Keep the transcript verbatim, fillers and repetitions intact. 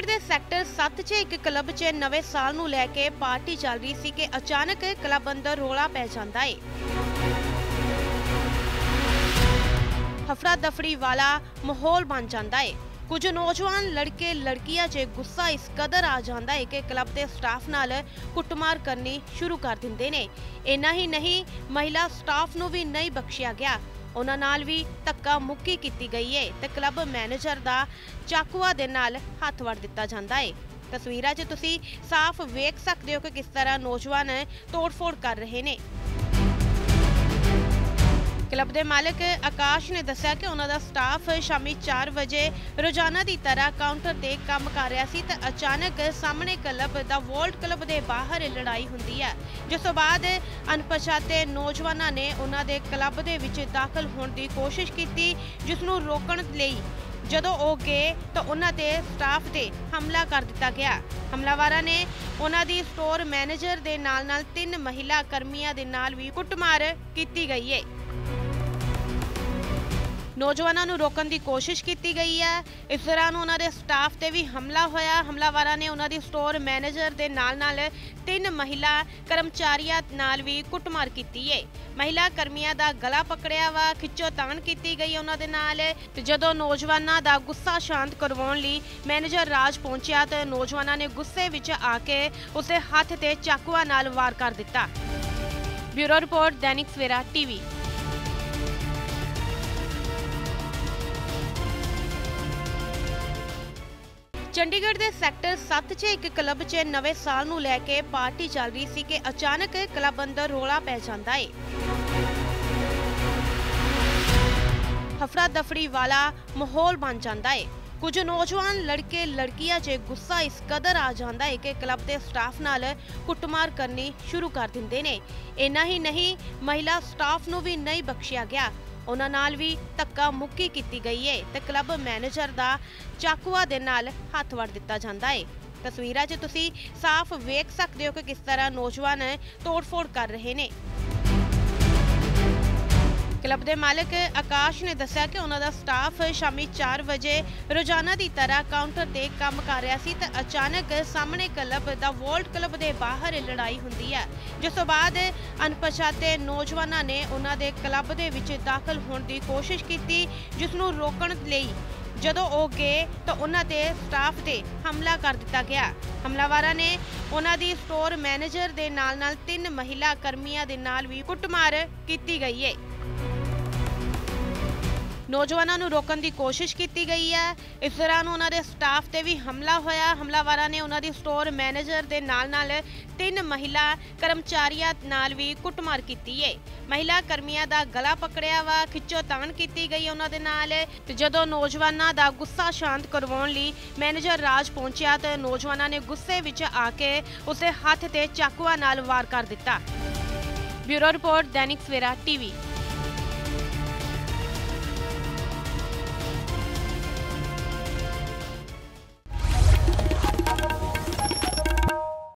चंडीगढ़ के सैक्टर सत्त च एक क्लब च नवे साल नूं लैके पार्टी चल रही सी कि अचानक क्लब अंदर रौला पै जांदा है। हफड़ा दफड़ी वाला माहौल बन जाता है। कुछ नौजवान लड़के लड़कियां च गुस्सा इस कदर आ जाता है कि क्लब के स्टाफ नाल कुटमार करनी शुरू कर दिंदे ने। इन्ना ही नहीं, महिला स्टाफ नूं भी नहीं बख्शिया गया, उन्हां नाल भी धक्का मुक्की कीती गई है ते क्लब मैनेजर दा चाकुआ दे नाल हथ वड़ दिता जाता है। तस्वीरां 'च तुसीं साफ वेख सकदे हो कि किस तरह नौजवान तोड़-फोड़ कर रहे ने। क्लब के मालिक आकाश ने दस्सिया कि उन्हां दा स्टाफ शामी चार बजे रोजाना की तरह काउंटर ते काम कर रहा सी ते अचानक सामने क्लब दा वोल्ट क्लब के बाहर लड़ाई हुंदी है, जिस तो बाद अनपछाते नौजवानों ने उन्हां दे क्लब दे विच दाखिल होने की कोशिश की, जिसनूं रोकण लई जदों ओ गए तो उन्हां दे स्टाफ ते हमला कर दिता गया। हमलावरां ने उन्हां दी स्टोर मैनेजर दे नाल नाल तीन महिला कर्मियां दे नाल भी कुटमार की गई है। नौजवानों को रोकने की कोशिश की गई है। इस दौरान उन्होंने स्टाफ से भी हमला होया। हमलावरां ने उन्होंने स्टोर मैनेजर के नाल नाल तीन महिला कर्मचारियों नाल भी कुटमार की है। महिला कर्मियों का गला पकड़िया वा, खिच्चोतान की गई उन्होंने नाल। जदों नौजवानों का गुस्सा शांत करवाउण लई मैनेजर राज पहुंचा तो नौजवानों ने गुस्से विच आके उसके हथ ते चाकुआ नाल वार कर दिता। Bureau report, Dainik Savera TV. Chandigarh के सैक्टर सत्त च एक क्लब च नवे साल नूं लैके पार्टी चल रही सी कि अचानक क्लब अंदर रौला पै जांदा है। हफड़ा दफड़ी वाला माहौल बन जाता है। कुछ नौजवान लड़के लड़कियां च गुस्सा इस कदर आ जाता है कि क्लब के स्टाफ नाल कुटमार करनी शुरू कर दिंदे ने। इन्ना ही नहीं, महिला स्टाफ नूं भी नहीं बख्शिया गया, उन्हां नाल भी धक्का मुक्की की गई है ते क्लब मैनेजर दा चाकुआ दे नाल हथ वड़ दिता जाता है। तस्वीरां 'च तुसीं साफ वेख सकदे हो कि किस तरह नौजवान तोड़-फोड़ कर रहे ने। क्लब के मालिक आकाश ने दस्सिया कि उन्हां दा स्टाफ शामी चार बजे रोजाना की तरह काउंटर ते काम कर रहा सी ते अचानक सामने क्लब दा वोल्ट क्लब के बाहर लड़ाई हुंदी है, जिस तो बाद अनपछाते नौजवानों ने उन्हां दे क्लब दे विच दाखिल होने की कोशिश की, जिसनूं रोकण लई जदों ओ गए तो उन्हां दे स्टाफ ते हमला कर दिता गया। हमलावरां ने उन्हां दी स्टोर मैनेजर दे नाल नाल तीन महिला कर्मियां दे नाल भी कुटमार की गई है। नौजवानों को रोकने की कोशिश की गई है। इस दौरान उन्होंने स्टाफ से भी हमला होया। हमलावरां ने उन्होंने स्टोर मैनेजर के नाल नाल तीन महिला कर्मचारियों नाल भी कुटमार की है। महिला कर्मियों का गला पकड़िया वा, खिच्चोतान की गई उन्होंने नाल। जदों नौजवानों का गुस्सा शांत करवाउण लई मैनेजर राज पहुंचा तो नौजवानों ने गुस्से विच आके उसके हथ ते चाकुआ नाल वार कर दिता। Bureau report, Dainik Savera TV.